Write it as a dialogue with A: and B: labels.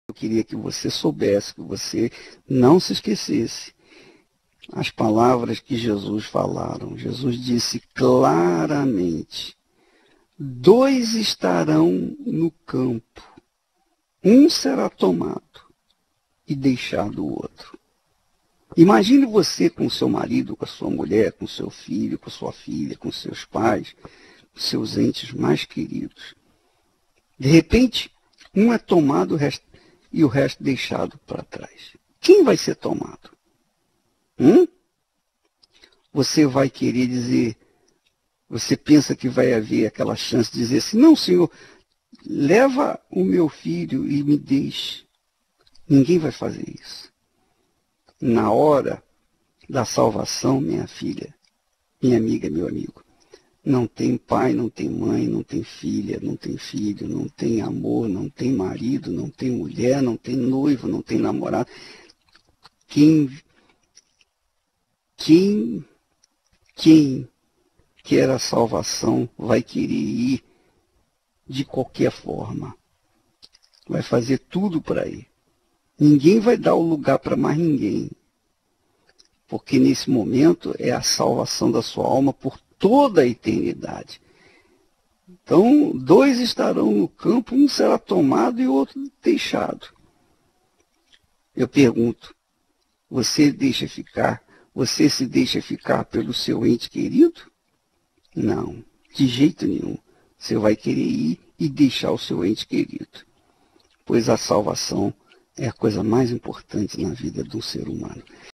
A: Eu queria que você soubesse, que você não se esquecesse as palavras que Jesus falaram. Jesus disse claramente: dois estarão no campo, um será tomado e deixado o outro. Imagine você com seu marido, com a sua mulher, com seu filho, com sua filha, com seus pais, com seus entes mais queridos. De repente, um é tomado e o resto deixado para trás. Quem vai ser tomado? Você vai querer dizer, você pensa que vai haver aquela chance de dizer assim: não, Senhor, leva o meu filho e me deixe. Ninguém vai fazer isso. Na hora da salvação, minha filha, minha amiga, meu amigo, não tem pai, não tem mãe, não tem filha, não tem filho, não tem amor, não tem marido, não tem mulher, não tem noivo, não tem namorado. Quem quer a salvação vai querer ir de qualquer forma. Vai fazer tudo para ir. Ninguém vai dar o lugar para mais ninguém. Porque nesse momento é a salvação da sua alma por toda a eternidade. Então, dois estarão no campo, um será tomado e o outro deixado. Eu pergunto, você se deixa ficar pelo seu ente querido? Não, de jeito nenhum. Você vai querer ir e deixar o seu ente querido. Pois a salvação é a coisa mais importante na vida de um ser humano.